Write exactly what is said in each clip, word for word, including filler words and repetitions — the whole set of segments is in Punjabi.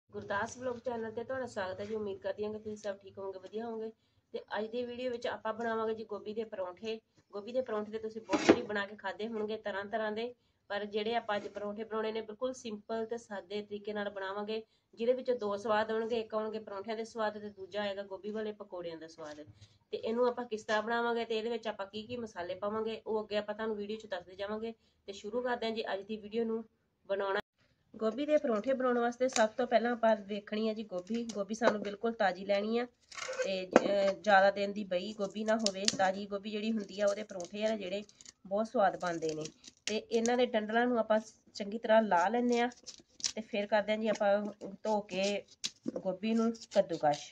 ਗੁਰਦਾਸ ਵਲੌਗ ਚੈਨਲ ਤੇ ਤੁਹਾਡਾ ਸਵਾਗਤ ਹੈ ਜੀ। ਉਮੀਦ ਕਰਦੀ ਹਾਂ ਕਿ ਤੁਸੀਂ ਸਭ ਠੀਕ ਹੋਵੋਗੇ, ਵਧੀਆ ਹੋਵੋਗੇ। ਤੇ ਅੱਜ ਦੀ ਵੀਡੀਓ ਵਿੱਚ ਆਪਾਂ ਬਣਾਵਾਂਗੇ ਜੀ ਗੋਭੀ ਦੇ ਪਰੌਂਠੇ। ਗੋਭੀ ਦੇ ਪਰੌਂਠੇ ਤੇ ਤੁਸੀਂ ਬਹੁਤ ਵਾਰੀ ਬਣਾ ਕੇ ਖਾਦੇ ਹੋਣਗੇ ਤਰ੍ਹਾਂ ਤਰ੍ਹਾਂ ਦੇ, ਪਰ ਜਿਹੜੇ ਆਪਾਂ ਅੱਜ ਪਰੌਂਠੇ ਬਣਾਉਣੇ ਨੇ ਬਿਲਕੁਲ ਸਿੰਪਲ ਤੇ ਸਾਦੇ ਤਰੀਕੇ ਨਾਲ ਬਣਾਵਾਂਗੇ, ਜਿਹਦੇ ਵਿੱਚ ਦੋ ਸਵਾਦ ਆਉਣਗੇ। ਇੱਕ ਆਉਣਗੇ ਪਰੌਂਠਿਆਂ ਦੇ ਸਵਾਦ ਤੇ ਦੂਜਾ ਆਏਗਾ ਗੋਭੀ ਵਾਲੇ ਪਕੌੜਿਆਂ ਦਾ ਸਵਾਦ। ਤੇ ਇਹਨੂੰ ਆਪਾਂ ਕਿਸ ਤਰ੍ਹਾਂ ਬਣਾਵਾਂਗੇ ਤੇ ਇਹਦੇ ਵਿੱਚ ਆਪਾਂ ਕੀ ਕੀ ਮਸਾਲੇ ਪਾਵਾਂਗੇ ਉਹ ਅੱਗੇ ਆਪਾਂ ਤੁਹਾਨੂੰ ਵੀਡੀਓ 'ਚ ਦੱਸਦੇ ਜਾਵਾਂਗੇ। ਤੇ ਸ਼ੁਰੂ ਕਰਦੇ ਹਾਂ ਜੀ ਅੱਜ ਦੀ ਵੀਡੀਓ ਨੂੰ ਬਣਾਉਣਾ। गोभी के परौंठे बनाने वास्ते सब तो पहला आप देखनी है जी गोभी। गोभी सानू बिल्कुल ताज़ी लैनी है ते ज़्यादा दिन की बही गोभी ना होवे। ताज़ी गोभी जिहड़ी हुंदी है उहदे परौंठे आ जिहड़े बहुत स्वाद बनते हैं। ते इन्हां दे डंडलां नूं आपां चंगी तरह ला लैंदे आ ते फिर करदे आ जी आपां धो के गोभी नूं कद्दूकश।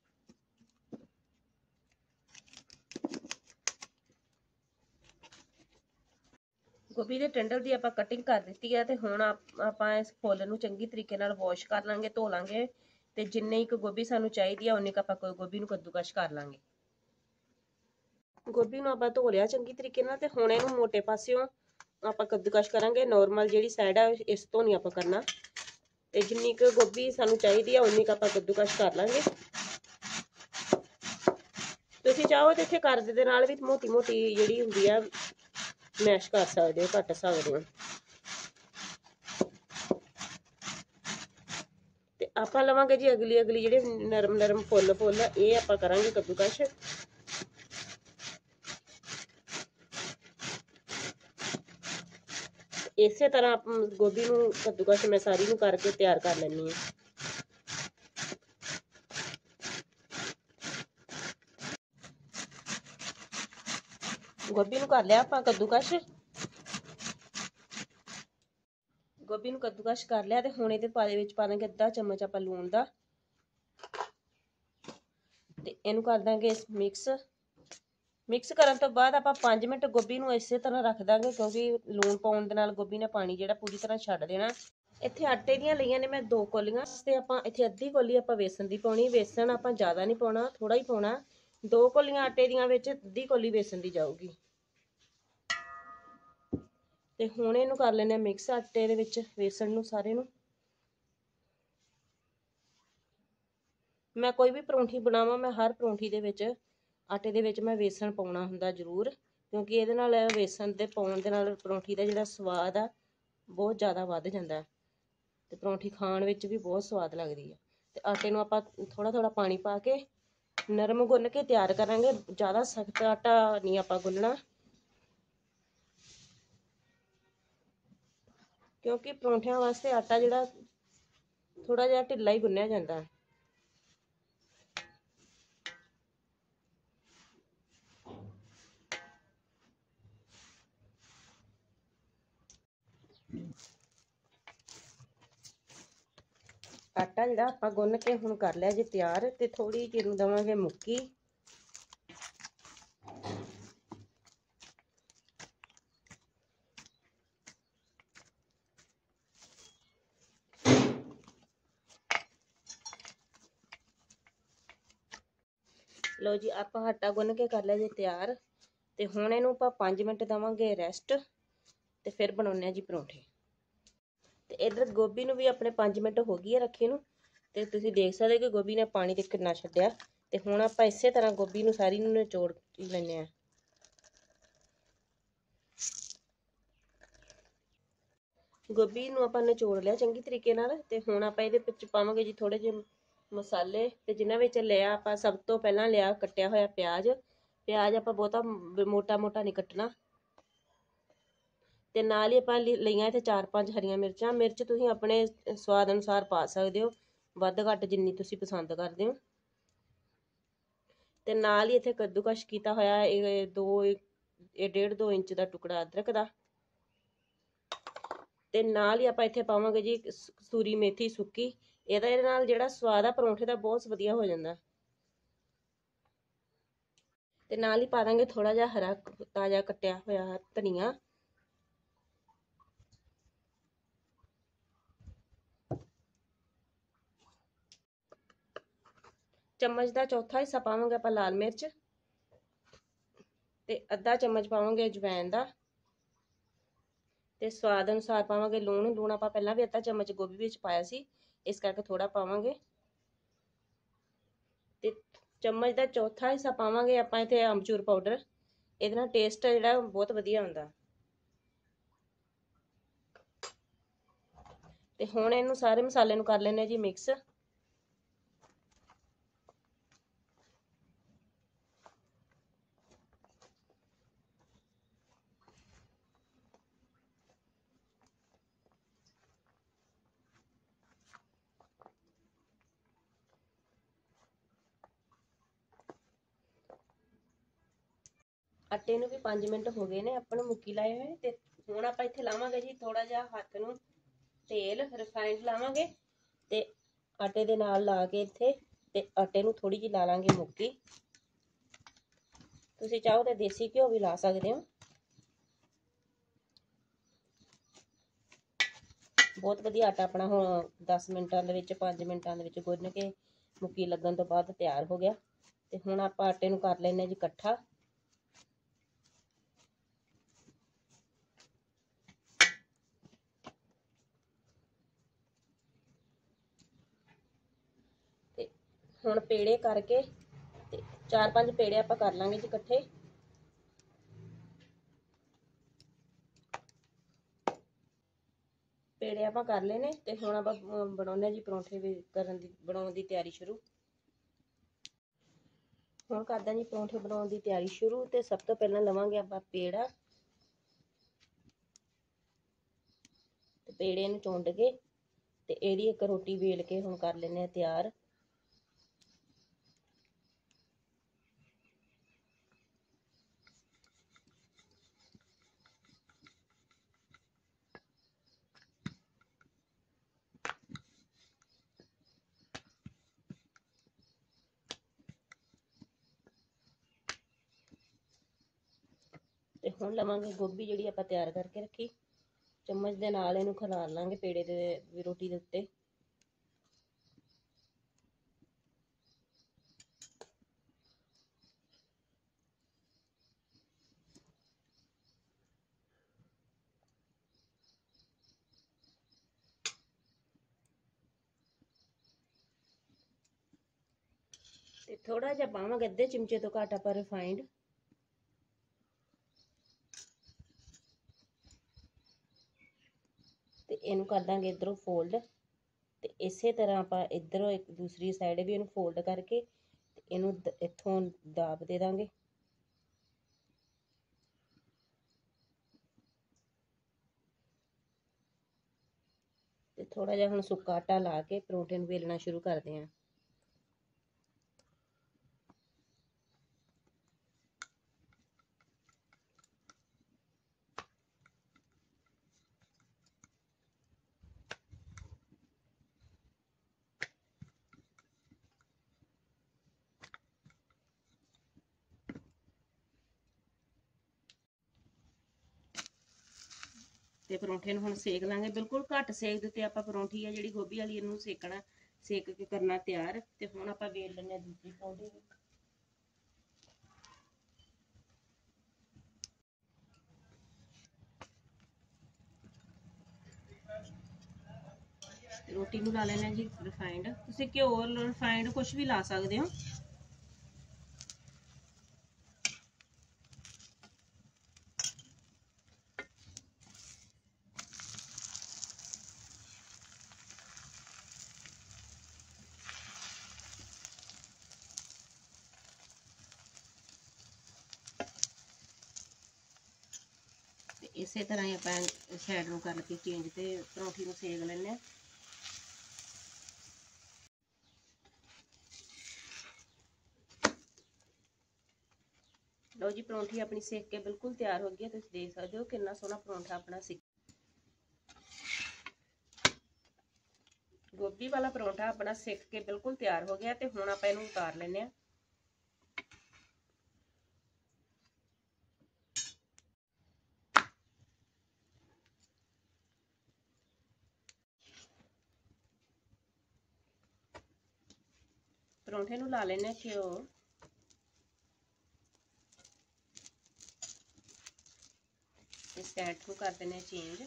गोभी के टंडल की आप कटिंग कर दी है तो हुण आप इस फुल नूं चंगी तरीके नाल वॉश कर लांगे, धो लांगे ते जिन्नी क गोभी सानू चाहिदी है उन्नी क आपां गोभी नूं कद्दूकश कर लांगे। गोभी नूं आपां धो लिया चंगी तरीके नाल ते हुण इहनूं मोटे पासिओं आपां कद्दूकश करांगे। नॉर्मल जिहड़ी साइड है इस तो नहीं आपां करना ते जिन्नी क गोभी सानू चाहिदी है उन्नी क आपां कद्दूकश कर लांगे। तुसीं चाहो ते इत्थे करद दे नाल भी मोटी मोटी जिहड़ी हुंदी है मैश कर सकते हो, कट सकते हो। ते आपां लवांगे जी अगली अगली जिहड़े नरम नरम फुल फुल ये आपां करांगे कद्दूकश। इसे तरह गोभी नूं कद्दूकश मैं सारी नूं करके तैयार कर लैनी है। गोभी नूं कर लिया आपां कद्दूकश। गोभी नूं कद्दूकश कर लिया ते हुण इहदे पाले विच पा देंगे अद्धा चम्मच आपां लूण दा ते इहनूं कर देंगे मिक्स। मिक्स करन तो बाद आपां पांच मिनट गोभी नूं इसे तरह रख देंगे क्योंकि लूण पाउण दे नाल गोभी ने पानी जिहड़ा पूरी तरह छड्ड देना। इत्थे आटे दीयां लईआं ने मैं दो कौलियां ते आपां इत्थे अद्धी कौली आपां बेसन दी पाउणी। बेसन आपां ज़्यादा नहीं पाउणा, थोड़ा ही पाउणा। दो कौलियां आटे दीयां विच अद्धी कौली बेसन दी जाऊगी। ते हुण इहनूं कर लैणे मिक्स आटे दे विच बेसन नूं सारे नूं। मैं कोई भी परौंठी बनावां मैं हर परौंठी दे विच आटे दे विच मैं बेसन पाउणा हुंदा जरूर, क्योंकि इहदे नाल बेसन दे पाउण दे नाल परौंठी दा जिहड़ा स्वाद आ बहुत ज़्यादा वध जांदा है ते परौंठी खाण विच भी बहुत स्वाद लगदी है। ते आटे नूं आपां थोड़ा थोड़ा पानी पा के नरम गुन्न के तैयार करांगे। ज़्यादा सख्त आटा नहीं आपां गुन्नना क्योंकि परौंठियां वास्ते आटा जिहड़ा थोड़ा जिहा ढिल्ला ही गुन्निया जांदा है। आटा जिहड़ा आपां गुन्न के हुण कर लिया जी तैयार ते थोड़ी ਜਿਹੀ देवांगे मुक्की। लो जी आपां आटा गुन्न के कर लिया जी तैयार ते हुण इहनूं आपां पांच मिनट देवांगे रेस्ट ते फिर बनाउने जी परौंठे। ते इधर गोभी नूं भी अपने पांच मिनट हो गई है रखे नूं ते तुसीं देख सकदे कि गोभी ने पानी ते किन्ना छड्डिया। ते हुण आपां इसे तरह गोभी नूं सारी नूं निचोड़ लैणे आ। गोभी नूं आपां निचोड़ लिया चंगी तरीके नाल ते हुण आपां इहदे विच पावांगे जी थोड़े ਜਿਹੇ मसाले। ते जिन्हां विच लिया आपां सब तो पहलां लिया कट्टिया होया प्याज। प्याज आपां बहुता मोटा मोटा नहीं कट्टना ते नाल ही आपां लईआं इत्थे चार पंज हरियां मिर्चां। मिर्च तुसीं अपने स्वाद अनुसार पा सकदे हो, वध घट जिन्नी तुसीं पसंद करदे हो। ते नाल ही इत्थे कद्दूकश कीता होया दो डेढ़ दो इंच दा टुकड़ा अदरक दा। ते नाल ही आपां इत्थे पावांगे जी कसूरी मेथी सुक्की। ਇਹਦਾ ਇਹਦੇ ਨਾਲ ਜਿਹੜਾ ਸਵਾਦ ਆ ਪਰੌਂਠੇ ਦਾ ਬਹੁਤ ਵਧੀਆ ਹੋ ਜਾਂਦਾ। ਤੇ ਨਾਲ ਹੀ ਪਾ ਦਾਂਗੇ ਥੋੜਾ ਜਿਹਾ ਹਰਾ ਤਾਜ਼ਾ ਕੱਟਿਆ ਹੋਇਆ ਧਨੀਆ। ਚਮਚ ਦਾ ਚੌਥਾ ਹਿੱਸਾ ਪਾਵਾਂਗੇ ਆਪਾਂ ਲਾਲ ਮਿਰਚ ਤੇ ਅੱਧਾ ਚਮਚ ਪਾਵਾਂਗੇ ਅਜਵਾਇਣ ਦਾ ਤੇ ਸਵਾਦ ਅਨੁਸਾਰ ਪਾਵਾਂਗੇ ਲੂਣ। ਲੂਣ ਆਪਾਂ ਪਹਿਲਾਂ ਵੀ ਅੱਧਾ ਚਮਚ ਗੋਭੀ ਵਿੱਚ ਪਾਇਆ ਸੀ, ਇਸ ਕਰਕੇ ਥੋੜਾ ਪਾਵਾਂਗੇ। ਤੇ ਚਮਚ ਦਾ ਚੌਥਾ ਹਿੱਸਾ ਪਾਵਾਂਗੇ ਆਪਾਂ ਇੱਥੇ ਅਮਚੂਰ ਪਾਊਡਰ। ਇਹਦੇ ਨਾਲ ਟੇਸਟ ਜਿਹੜਾ ਬਹੁਤ ਵਧੀਆ ਹੁੰਦਾ। ਤੇ ਹੁਣ ਇਹਨੂੰ ਸਾਰੇ ਮਸਾਲੇ ਨੂੰ ਕਰ ਲੈਣੇ ਜੀ ਮਿਕਸ। ਆਟੇ ਨੂੰ ਵੀ ਪੰਜ ਮਿੰਟ ਹੋ ਗਏ ਨੇ ਆਪਾਂ ਨੂੰ ਮੁੱਕੀ ਲਾਏ ਹੋਏ। ਤੇ ਹੁਣ ਆਪਾਂ ਇੱਥੇ ਲਾਵਾਂਗੇ ਜੀ ਥੋੜਾ ਜਿਹਾ ਹੱਥ ਨੂੰ ਤੇਲ, ਰਿਫਾਈਨਡ ਲਾਵਾਂਗੇ ਤੇ ਆਟੇ ਦੇ ਨਾਲ ਲਾ ਕੇ ਇੱਥੇ ਤੇ ਆਟੇ ਨੂੰ ਥੋੜੀ ਜਿਹੀ ਲਾ ਲਾਂਗੇ ਮੁੱਕੀ। ਤੁਸੀਂ ਚਾਹੋ ਤਾਂ ਦੇਸੀ ਘਿਓ ਵੀ ਲਾ ਸਕਦੇ ਹੋ। ਬਹੁਤ ਵਧੀਆ ਆਟਾ ਆਪਣਾ ਹੁਣ ਦਸ ਮਿੰਟਾਂ ਦੇ ਵਿੱਚ, ਪੰਜ ਮਿੰਟਾਂ ਦੇ ਵਿੱਚ ਗੁੰਨ ਕੇ ਮੁੱਕੀ ਲੱਗਣ ਤੋਂ ਬਾਅਦ ਤਿਆਰ ਹੋ ਗਿਆ। ਤੇ ਹੁਣ ਆਪਾਂ ਆਟੇ ਨੂੰ ਕਰ ਲੈਣੇ ਜੀ ਇਕੱਠਾ। ਤੇ ਹੁਣ ਪੇੜੇ ਕਰਕੇ ਤੇ ਚਾਰ ਪੰਜ ਪੇੜੇ ਆਪਾਂ ਕਰ ਲਾਂਗੇ ਜੀ ਇਕੱਠੇ। ਪੇੜੇ ਆਪਾਂ ਕਰ ਲਏ ਨੇ ਤੇ ਹੁਣ ਆਪਾਂ ਬਣਾਉਣੇ ਜੀ ਪਰੌਂਠੇ ਵੀ ਕਰਨ ਦੀ ਬਣਾਉਣ ਦੀ ਤਿਆਰੀ ਸ਼ੁਰੂ। ਹੁਣ ਕਰਦਾ ਜੀ ਪਰੌਂਠੇ ਬਣਾਉਣ ਦੀ ਤਿਆਰੀ ਸ਼ੁਰੂ। ਤੇ ਸਭ ਤੋਂ ਪਹਿਲਾਂ ਲਵਾਂਗੇ ਆਪਾਂ ਪੇੜਾ ਤੇ ਪੇੜੇ ਨੂੰ ਚੁੰਡ ਕੇ ਤੇ ਇਹਦੀ ਇੱਕ ਰੋਟੀ ਵੇਲ ਕੇ ਹੁਣ ਕਰ ਲੈਣੇ ਆ ਤਿਆਰ। ਤੇ ਹੁਣ ਲਵਾਂਗੇ ਗੋਭੀ ਜਿਹੜੀ ਆਪਾਂ ਤਿਆਰ ਕਰਕੇ ਰੱਖੀ। ਚਮਚ ਦੇ ਨਾਲ ਇਹਨੂੰ ਖਿਲਾਰ ਲਾਂਗੇ ਪੇੜੇ ਦੇ ਰੋਟੀ ਦੇ ਉੱਤੇ। ਤੇ ਥੋੜਾ ਜਿਹਾ ਪਾਵਾਂਗੇ ਅੱਧੇ ਚਮਚੇ ਤੋਂ ਘੱਟ ਆਪਾਂ ਰਿਫਾਈਂਡ। ਤੇ ਇਹਨੂੰ ਕਰ ਦਾਂਗੇ ਇਧਰੋਂ ਫੋਲਡ। ਤੇ ਇਸੇ ਤਰ੍ਹਾਂ ਆਪਾਂ ਇਧਰੋਂ ਇੱਕ ਦੂਸਰੀ ਸਾਈਡ ਵੀ ਇਹਨੂੰ ਫੋਲਡ ਕਰਕੇ ਤੇ ਇਹਨੂੰ ਇੱਥੋਂ ਦਾਬ ਦੇ ਦਾਂਗੇ। ਤੇ ਥੋੜਾ ਜਿਹਾ ਹੁਣ ਸੁੱਕਾ ਆਟਾ ਲਾ ਕੇ ਪਰੌਂਠੇ ਨੂੰ ਵੇਲਣਾ ਸ਼ੁਰੂ ਕਰਦੇ ਹਾਂ। ਤੇ ਪਰੌਂਠੇ ਨੂੰ ਹੁਣ ਸੇਕ ਲਾਂਗੇ ਬਿਲਕੁਲ ਘੱਟ ਸੇਕ ਦੇ ਉੱਤੇ। ਆਪਾਂ ਪਰੌਂਠੀ ਆ ਜਿਹੜੀ ਗੋਭੀ ਵਾਲੀ ਇਹਨੂੰ ਸੇਕਣਾ, ਸੇਕ ਕੇ ਕਰਨਾ ਤਿਆਰ। ਤੇ ਹੁਣ ਆਪਾਂ ਵੇਲ ਲੈਣੇ ਆ ਦੂਜੀ ਪਰੌਂਠੀ। ਰੋਟੀ ਨੂੰ ਲਾ ਲੈਣਾ ਜੀ ਰਿਫਾਈਂਡ। ਤੁਸੀਂ ਘਿਓ, ਰਿਫਾਈਂਡ ਕੁਝ ਵੀ ਲਾ ਸਕਦੇ ਹੋ। ਤੇ ਇਸੇ ਤਰ੍ਹਾਂ ਹੀ ਆਪਾਂ ਸਾਈਡ ਨੂੰ ਕਰਕੇ ਚੇਂਜ ਤੇ ਪਰੌਂਠੀ ਨੂੰ ਸੇਕ ਲੈਣੇ ਆ। ਲਓ ਜੀ ਪਰੌਂਠੀ ਆਪਣੀ ਸੇਕ ਕੇ ਬਿਲਕੁਲ ਤਿਆਰ ਹੋ ਗਈ ਹੈ। ਤੁਸੀਂ ਦੇਖ ਸਕਦੇ ਹੋ ਕਿੰਨਾ ਸੋਹਣਾ ਪਰੌਂਠਾ ਆਪਣਾ ਸੇਕ। ਗੋਭੀ ਵਾਲਾ ਪਰੌਂਠਾ ਆਪਣਾ ਸੇਕ ਕੇ ਬਿਲਕੁਲ ਤਿਆਰ ਹੋ ਗਿਆ। ਤੇ ਹੁਣ ਆਪਾਂ ਇਹਨੂੰ ਉਤਾਰ ਲੈਣੇ ਆ। ਪਰੌਂਠੇ ਨੂੰ ਲਾ ਲੈਣੇ ਘਿਓ। ਤੇ ਸਟੈਂਡ ਨੂੰ ਕਰ ਦਿੰਦੇ ਹਾਂ ਚੇਂਜ।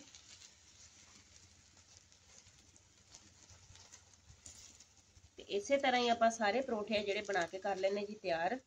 ਤੇ ਇਸੇ ਤਰ੍ਹਾਂ ਹੀ ਆਪਾਂ ਸਾਰੇ ਪਰੌਂਠੇ ਜਿਹੜੇ ਬਣਾ ਕੇ ਕਰ ਲੈਣੇ ਜੀ ਤਿਆਰ।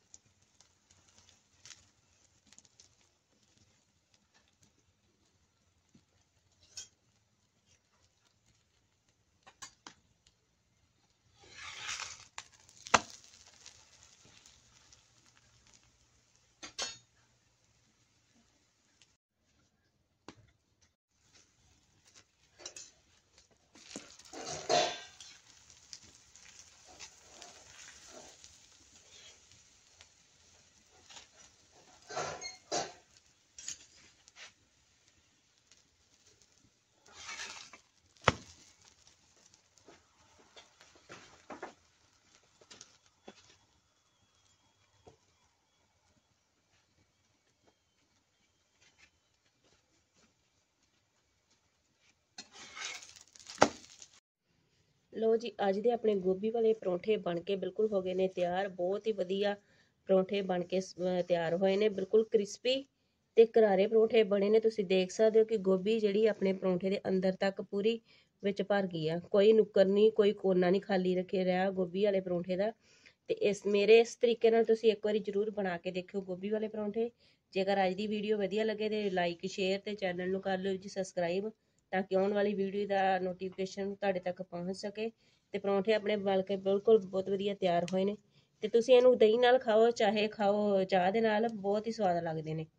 ਲੋ ਜੀ, ਅੱਜ ਦੇ ਆਪਣੇ ਗੋਭੀ ਵਾਲੇ ਪਰੌਂਠੇ ਬਣ ਕੇ ਬਿਲਕੁਲ ਹੋ ਗਏ ਨੇ ਤਿਆਰ। ਬਹੁਤ ਹੀ ਵਧੀਆ ਪਰੌਂਠੇ ਬਣ ਕੇ ਤਿਆਰ ਹੋਏ ਨੇ, ਬਿਲਕੁਲ ਕ੍ਰਿਸਪੀ ਤੇ ਕਰਾਰੇ ਪਰੌਂਠੇ ਬਣੇ ਨੇ। ਤੁਸੀਂ ਦੇਖ ਸਕਦੇ ਹੋ ਕਿ ਗੋਭੀ ਜਿਹੜੀ ਆਪਣੇ ਪਰੌਂਠੇ ਦੇ ਅੰਦਰ ਤੱਕ ਪੂਰੀ ਵਿੱਚ ਭਰ ਗਈ ਆ, ਕੋਈ ਨੁੱਕਰ ਨਹੀਂ, ਕੋਈ ਕੋਨਾ ਨਹੀਂ ਖਾਲੀ ਰੱਖੇ ਰਿਹਾ ਗੋਭੀ ਵਾਲੇ ਪਰੌਂਠੇ ਦਾ। ਤੇ ਇਸ ਮੇਰੇ ਇਸ ਤਰੀਕੇ ਨਾਲ ਤੁਸੀਂ ਇੱਕ ਵਾਰੀ ਜ਼ਰੂਰ ਬਣਾ ਕੇ ਦੇਖਿਓ ਗੋਭੀ ਵਾਲੇ ਪਰੌਂਠੇ। ਜੇਕਰ ਅੱਜ ਦੀ ਵੀਡੀਓ ਵਧੀਆ ਲੱਗੇ ਤੇ ਲਾਈਕ ਸ਼ੇਅਰ ਤੇ ਚੈਨਲ ਨੂੰ ਕਰ ਲਿਓ ਜੀ ਸਬਸਕ੍ਰਾਈਬ, ਤਾਂ ਕਿ ਆਉਣ ਵਾਲੀ ਵੀਡੀਓ ਦਾ ਨੋਟੀਫਿਕੇਸ਼ਨ ਤੁਹਾਡੇ ਤੱਕ ਪਹੁੰਚ ਸਕੇ। ਤੇ ਪਰੌਂਠੇ ਆਪਣੇ ਬਣ ਕੇ ਬਿਲਕੁਲ ਬਹੁਤ ਵਧੀਆ ਤਿਆਰ ਹੋਏ ਨੇ। ਤੇ ਤੁਸੀਂ ਇਹਨੂੰ ਦਹੀਂ ਨਾਲ ਖਾਓ, ਚਾਹੇ ਖਾਓ ਚਾਹ ਦੇ ਨਾਲ, ਬਹੁਤ ਹੀ ਸਵਾਦ ਲੱਗਦੇ ਨੇ।